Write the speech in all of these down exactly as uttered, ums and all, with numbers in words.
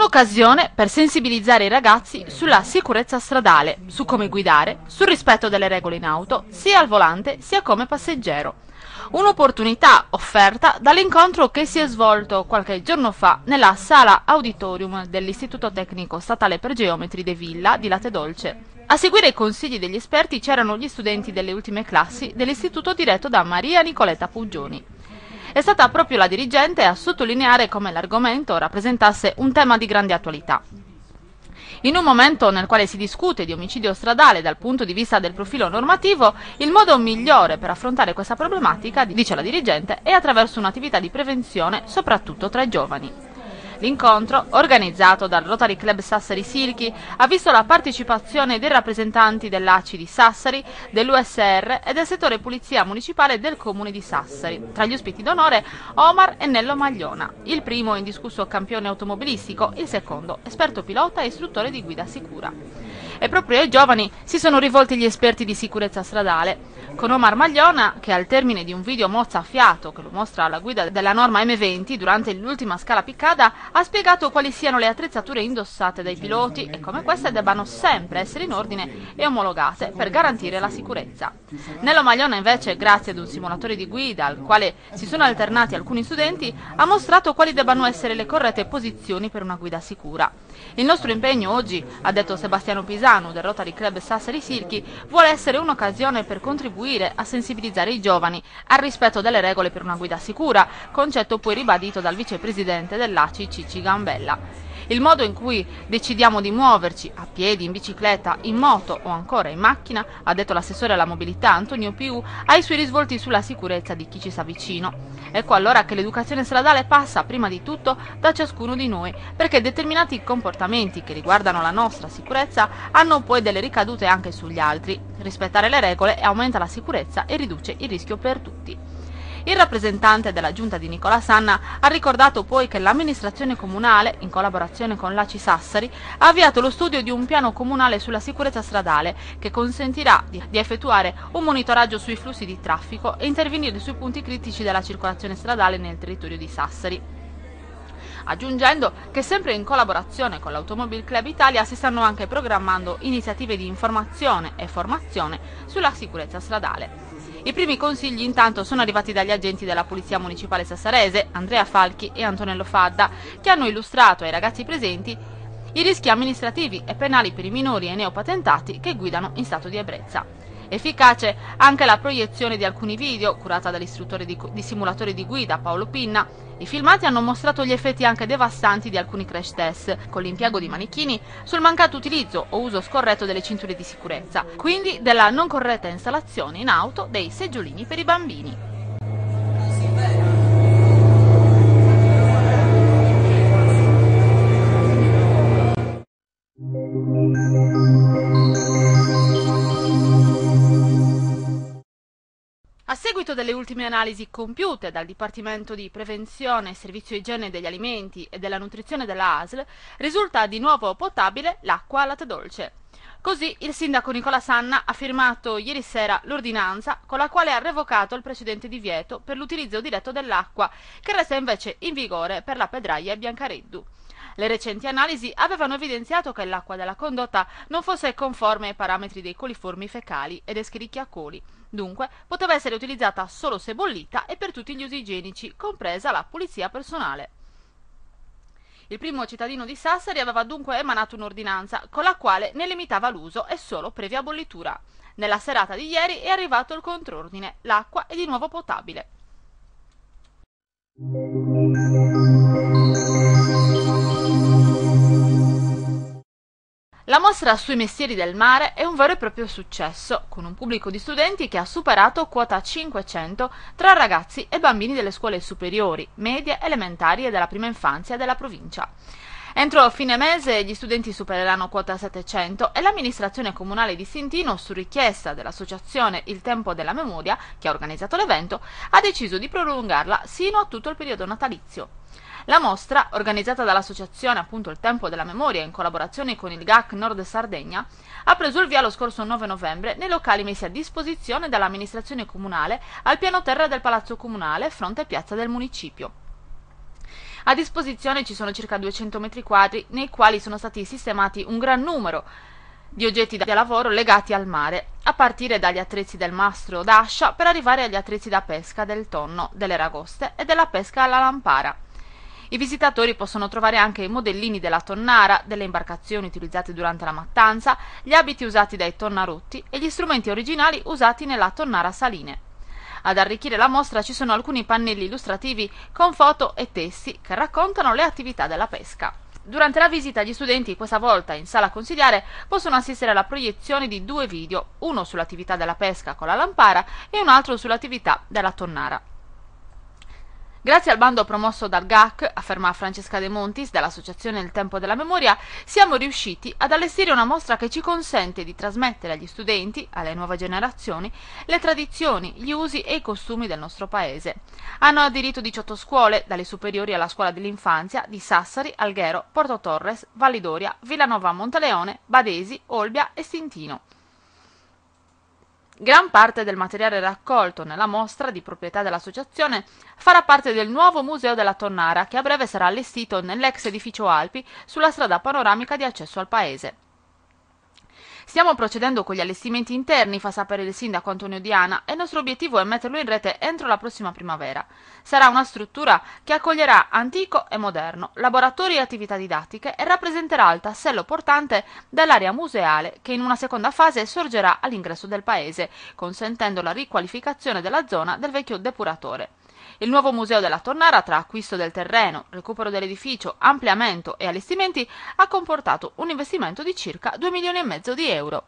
un'occasione per sensibilizzare i ragazzi sulla sicurezza stradale, su come guidare, sul rispetto delle regole in auto, sia al volante sia come passeggero. Un'opportunità offerta dall'incontro che si è svolto qualche giorno fa nella sala auditorium dell'Istituto Tecnico Statale per Geometri de Villa di Lattedolce. A seguire i consigli degli esperti c'erano gli studenti delle ultime classi dell'istituto diretto da Maria Nicoletta Puggioni. È stata proprio la dirigente a sottolineare come l'argomento rappresentasse un tema di grande attualità. In un momento nel quale si discute di omicidio stradale dal punto di vista del profilo normativo, il modo migliore per affrontare questa problematica, dice la dirigente, è attraverso un'attività di prevenzione, soprattutto tra i giovani. L'incontro, organizzato dal Rotary Club Sassari Silchi, ha visto la partecipazione dei rappresentanti dell'A C I di Sassari, dell'U S R e del settore Polizia Municipale del Comune di Sassari. Tra gli ospiti d'onore Omar e Nello Magliona, il primo indiscusso campione automobilistico, il secondo esperto pilota e istruttore di guida sicura. E proprio ai giovani si sono rivolti gli esperti di sicurezza stradale, con Omar Magliona che al termine di un video mozzafiato che lo mostra alla guida della norma M venti durante l'ultima scala piccata ha spiegato quali siano le attrezzature indossate dai piloti e come queste debbano sempre essere in ordine e omologate per garantire la sicurezza. Nello Magliona invece, grazie ad un simulatore di guida al quale si sono alternati alcuni studenti, ha mostrato quali debbano essere le corrette posizioni per una guida sicura. Il nostro impegno oggi, ha detto Sebastiano Pisano del Rotary Club Sassari Silchi, vuole essere un'occasione per contribuire a sensibilizzare i giovani al rispetto delle regole per una guida sicura, concetto poi ribadito dal vicepresidente dell'A C I Cicci Gambella. Il modo in cui decidiamo di muoverci, a piedi, in bicicletta, in moto o ancora in macchina, ha detto l'assessore alla mobilità Antonio Più, ha i suoi risvolti sulla sicurezza di chi ci sta vicino. Ecco allora che l'educazione stradale passa prima di tutto da ciascuno di noi, perché determinati comportamenti che riguardano la nostra sicurezza hanno poi delle ricadute anche sugli altri. Rispettare le regole aumenta la sicurezza e riduce il rischio per tutti. Il rappresentante della giunta di Nicola Sanna ha ricordato poi che l'amministrazione comunale, in collaborazione con l'A C I Sassari, ha avviato lo studio di un piano comunale sulla sicurezza stradale che consentirà di, di effettuare un monitoraggio sui flussi di traffico e intervenire sui punti critici della circolazione stradale nel territorio di Sassari. Aggiungendo che sempre in collaborazione con l'Automobile Club Italia si stanno anche programmando iniziative di informazione e formazione sulla sicurezza stradale. I primi consigli intanto sono arrivati dagli agenti della Polizia Municipale sassarese, Andrea Falchi e Antonello Fadda, che hanno illustrato ai ragazzi presenti i rischi amministrativi e penali per i minori e neopatentati che guidano in stato di ebbrezza. Efficace anche la proiezione di alcuni video, curata dall'istruttore di, di simulatore di guida Paolo Pinna. I filmati hanno mostrato gli effetti anche devastanti di alcuni crash test, con l'impiego di manichini, sul mancato utilizzo o uso scorretto delle cinture di sicurezza, quindi della non corretta installazione in auto dei seggiolini per i bambini. A seguito delle ultime analisi compiute dal Dipartimento di Prevenzione, Servizio Igiene degli Alimenti e della Nutrizione della A S L, risulta di nuovo potabile l'acqua Lattedolce. Così il sindaco Nicola Sanna ha firmato ieri sera l'ordinanza con la quale ha revocato il precedente divieto per l'utilizzo diretto dell'acqua, che resta invece in vigore per la Pedraia e Biancareddu. Le recenti analisi avevano evidenziato che l'acqua della condotta non fosse conforme ai parametri dei coliformi fecali e dei scricchiacoli. Dunque, poteva essere utilizzata solo se bollita e per tutti gli usi igienici, compresa la pulizia personale. Il primo cittadino di Sassari aveva dunque emanato un'ordinanza con la quale ne limitava l'uso e solo previa bollitura. Nella serata di ieri è arrivato il contrordine, l'acqua è di nuovo potabile. La mostra sui mestieri del mare è un vero e proprio successo, con un pubblico di studenti che ha superato quota cinquecento tra ragazzi e bambini delle scuole superiori, medie, elementari e della prima infanzia della provincia. Entro fine mese gli studenti supereranno quota settecento e l'amministrazione comunale di Sintino, su richiesta dell'associazione Il Tempo della Memoria, che ha organizzato l'evento, ha deciso di prolungarla sino a tutto il periodo natalizio. La mostra, organizzata dall'associazione appunto Il Tempo della Memoria in collaborazione con il G A C Nord Sardegna, ha preso il via lo scorso nove novembre nei locali messi a disposizione dall'amministrazione comunale al piano terra del Palazzo Comunale, fronte piazza del municipio. A disposizione ci sono circa duecento metri quadri nei quali sono stati sistemati un gran numero di oggetti da lavoro legati al mare, a partire dagli attrezzi del mastro d'ascia per arrivare agli attrezzi da pesca del tonno, delle ragoste e della pesca alla lampara. I visitatori possono trovare anche i modellini della tonnara, delle imbarcazioni utilizzate durante la mattanza, gli abiti usati dai tonnarotti e gli strumenti originali usati nella tonnara saline. Ad arricchire la mostra ci sono alcuni pannelli illustrativi con foto e testi che raccontano le attività della pesca. Durante la visita gli studenti, questa volta in sala consigliare, possono assistere alla proiezione di due video, uno sull'attività della pesca con la lampara e un altro sull'attività della tonnara. Grazie al bando promosso dal G A C, afferma Francesca De Montis dell'Associazione Il Tempo della Memoria, siamo riusciti ad allestire una mostra che ci consente di trasmettere agli studenti, alle nuove generazioni, le tradizioni, gli usi e i costumi del nostro paese. Hanno aderito diciotto scuole, dalle superiori alla scuola dell'infanzia, di Sassari, Alghero, Porto Torres, Vallidoria, Villanova Monteleone, Badesi, Olbia e Stintino. Gran parte del materiale raccolto nella mostra, di proprietà dell'associazione, farà parte del nuovo Museo della Tonnara, che a breve sarà allestito nell'ex edificio Alpi, sulla strada panoramica di accesso al paese. Stiamo procedendo con gli allestimenti interni, fa sapere il sindaco Antonio Diana, e il nostro obiettivo è metterlo in rete entro la prossima primavera. Sarà una struttura che accoglierà antico e moderno, laboratori e attività didattiche e rappresenterà il tassello portante dell'area museale che in una seconda fase sorgerà all'ingresso del paese, consentendo la riqualificazione della zona del vecchio depuratore. Il nuovo Museo della Tonnara, tra acquisto del terreno, recupero dell'edificio, ampliamento e allestimenti, ha comportato un investimento di circa due milioni e mezzo di euro.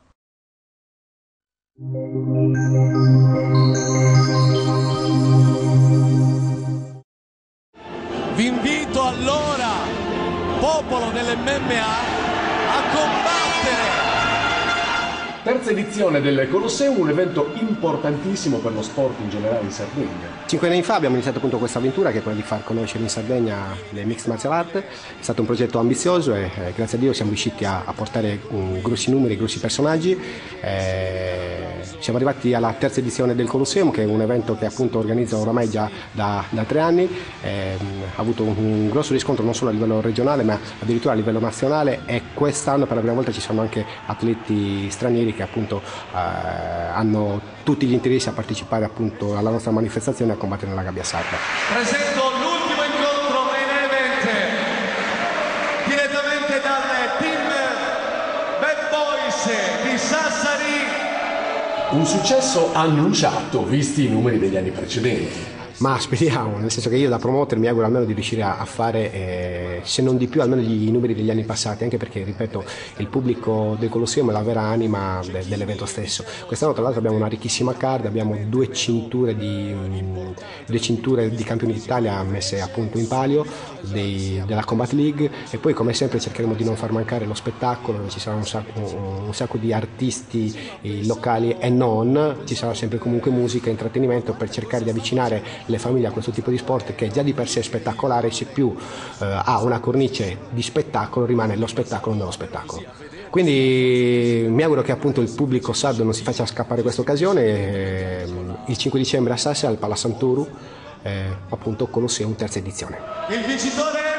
Vi invito allora, popolo dell'M M A, a combattere! Terza edizione del Colosseum, un evento importantissimo per lo sport in generale in Sardegna. Cinque anni fa abbiamo iniziato appunto questa avventura, che è quella di far conoscere in Sardegna le Mixed Martial Art. È stato un progetto ambizioso e eh, grazie a Dio siamo riusciti a, a portare um, grossi numeri, grossi personaggi. Eh, siamo arrivati alla terza edizione del Colosseum, che è un evento che appunto organizza oramai già da, da tre anni. Eh, ha avuto un, un grosso riscontro non solo a livello regionale ma addirittura a livello nazionale, e quest'anno per la prima volta ci sono anche atleti stranieri che appunto eh, hanno tutti gli interessi a partecipare appunto alla nostra manifestazione e a combattere nella gabbia sarda. Presento l'ultimo incontro main event direttamente dal team Bad Boys di Sassari. Un successo annunciato, visti i numeri degli anni precedenti. Ma speriamo, nel senso che io da promoter mi auguro almeno di riuscire a fare, eh, se non di più, almeno gli, i numeri degli anni passati, anche perché, ripeto, il pubblico del Colosseum è la vera anima de, dell'evento stesso. Quest'anno tra l'altro abbiamo una ricchissima card, abbiamo due cinture di, mh, due cinture di campioni d'Italia messe appunto in palio dei, della Combat League, e poi come sempre cercheremo di non far mancare lo spettacolo, dove ci sarà un sacco, un sacco di artisti eh, locali e non, ci sarà sempre comunque musica e intrattenimento per cercare di avvicinare le famiglie a questo tipo di sport, che già di per sé è spettacolare, se più eh, ha una cornice di spettacolo rimane lo spettacolo nello spettacolo. Quindi mi auguro che appunto il pubblico sardo non si faccia scappare questa occasione. Eh, il cinque dicembre a Sassari al Pala Sant'Uru, eh, appunto Colosseum terza edizione. Il vincitore è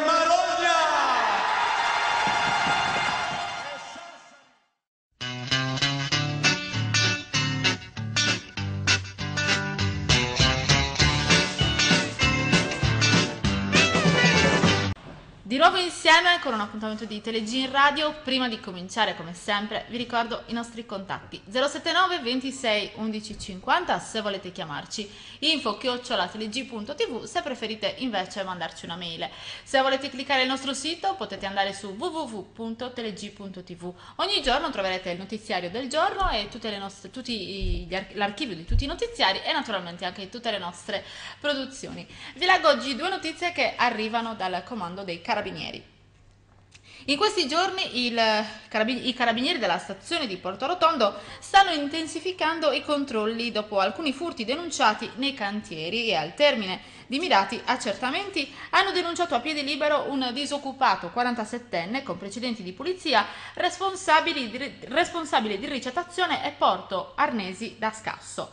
Di nuovo insieme con un appuntamento di Telegin Radio. Prima di cominciare, come sempre, vi ricordo i nostri contatti: zero sette nove ventisei undici cinquanta se volete chiamarci, info chiocciola teleg punto tv se preferite invece mandarci una mail. Se volete cliccare il nostro sito potete andare su w w w punto teleg punto tv. Ogni giorno troverete il notiziario del giorno e tutte le nostre, tutti gli ar- l'archivio di tutti i notiziari e naturalmente anche tutte le nostre produzioni. Vi leggo oggi due notizie che arrivano dal comando dei carabinieri. In questi giorni il, i carabinieri della stazione di Porto Rotondo stanno intensificando i controlli dopo alcuni furti denunciati nei cantieri, e al termine di mirati accertamenti hanno denunciato a piede libero un disoccupato quarantasettenne con precedenti di polizia, responsabile di, responsabile di ricettazione e porto arnesi da scasso.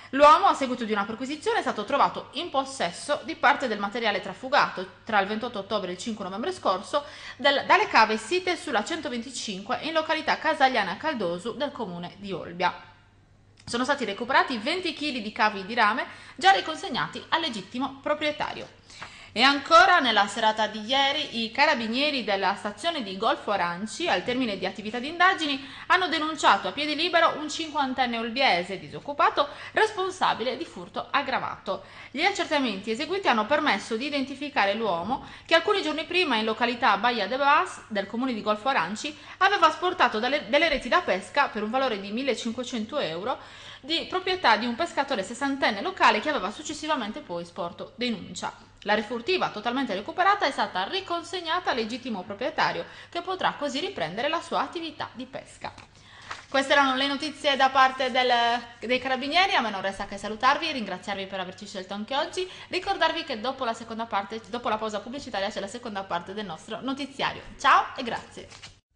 L'uomo, a seguito di una perquisizione, è stato trovato in possesso di parte del materiale trafugato tra il ventotto ottobre e il cinque novembre scorso del, dalle cave site sulla centoventicinque in località Casagliana Caldosu del comune di Olbia. Sono stati recuperati venti chili di cavi di rame già riconsegnati al legittimo proprietario. E ancora nella serata di ieri i carabinieri della stazione di Golfo Aranci, al termine di attività di indagini, hanno denunciato a piede libero un cinquantenne olbiese disoccupato responsabile di furto aggravato. Gli accertamenti eseguiti hanno permesso di identificare l'uomo che alcuni giorni prima in località Baia de Bas del comune di Golfo Aranci aveva asportato delle, delle reti da pesca per un valore di millecinquecento euro di proprietà di un pescatore sessantenne locale che aveva successivamente poi sporto denuncia. La rifurtiva, totalmente recuperata, è stata riconsegnata al legittimo proprietario, che potrà così riprendere la sua attività di pesca. Queste erano le notizie da parte del, dei carabinieri. A me non resta che salutarvi, ringraziarvi per averci scelto anche oggi, ricordarvi che dopo la seconda parte, dopo la pausa pubblicitaria, c'è la seconda parte del nostro notiziario. Ciao e grazie.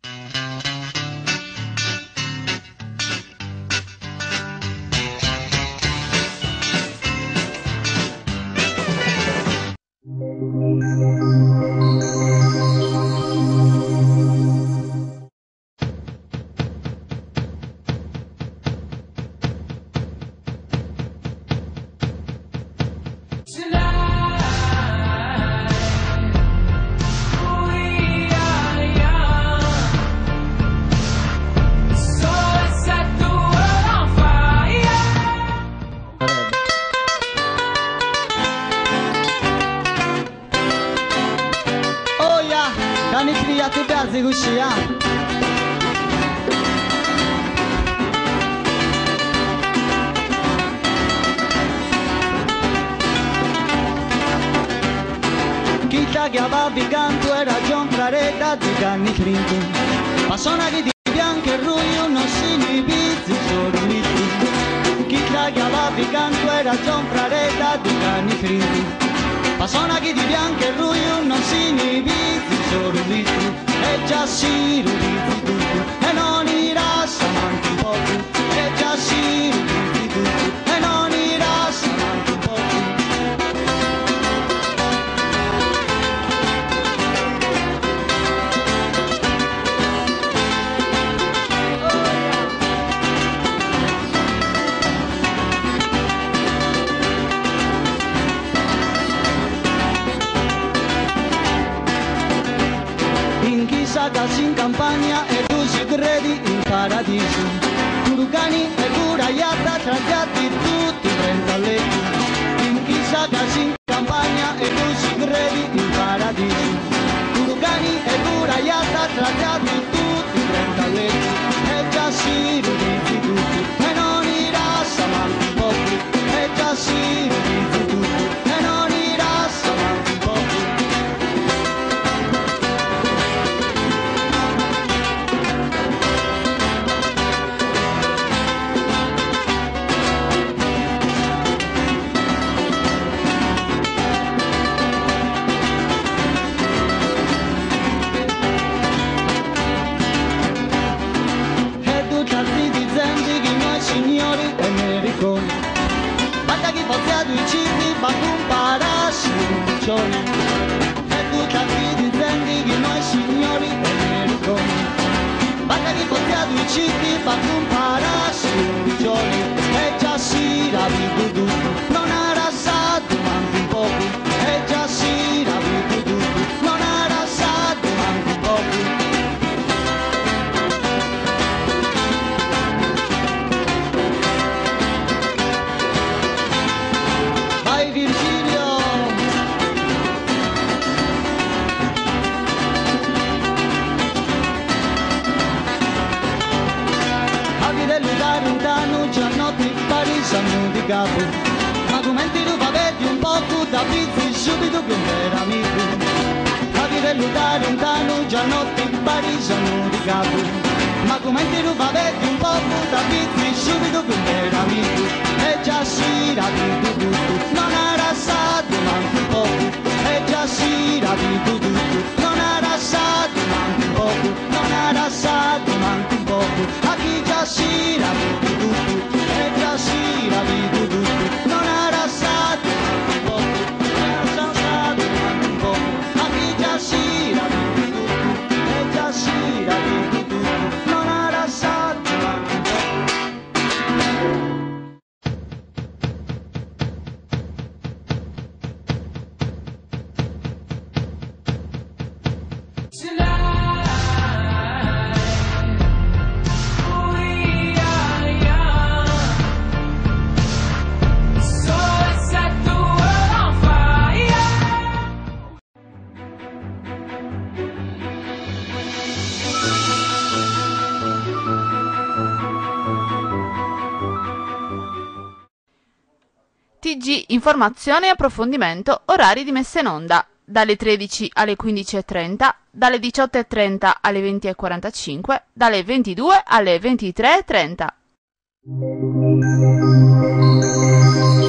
Kita che avevi canto era John Claretta di Canni Crinto. Passona che di bianco e ruglio non si ne pizzi sorriti. Kita che avevi canto era John Claretta di Canni Crinto. Passona che di bianco e ruglio non si ne pizzi sorriti. E già si ruliti tutto e non irà manchi un poco. E già si ruliti tutto e non irà manchi un poco. Casi in campagna e tu si credi in paradiso. Turcani e curaiata tragiati tutti trenta letti. In chissà casi in campagna e tu si credi in paradiso. Turcani e curaiata tragiati tutti trenta letti. E già si ruliti tutti e non irà manchi un poco. E già si ruliti tutti e non irà manchi un poco. Signori e mericoni, basta chi fosse due cibi, ma comparassi un cioni. E tu tanti dizenti che noi signori e mericoni, basta chi fosse due cibi, ma comparassi un cioni. E già si ravido tutto, non ha rassato manco un poco. E già si ravido tutto, non ha rassato manco un poco. Parisano di capo, ma commenti tu vedi un poco da pizzi subito che un vero amico. A dire lutare lontano già notte parisano di capo, ma commenti tu vedi un poco da pizzi subito che un vero amico. E già si rapido tutto, non ha rassato manco un poco. E già si rapido tutto, non ha rassato manco un poco. Non ha rassato manco un poco, a chi già si rapido tutto. E già si rapido tutto. T G Informazione e Approfondimento, orari di messa in onda, dalle tredici alle quindici e trenta, dalle diciotto e trenta alle venti e quarantacinque, dalle ventidue alle ventitré e trenta.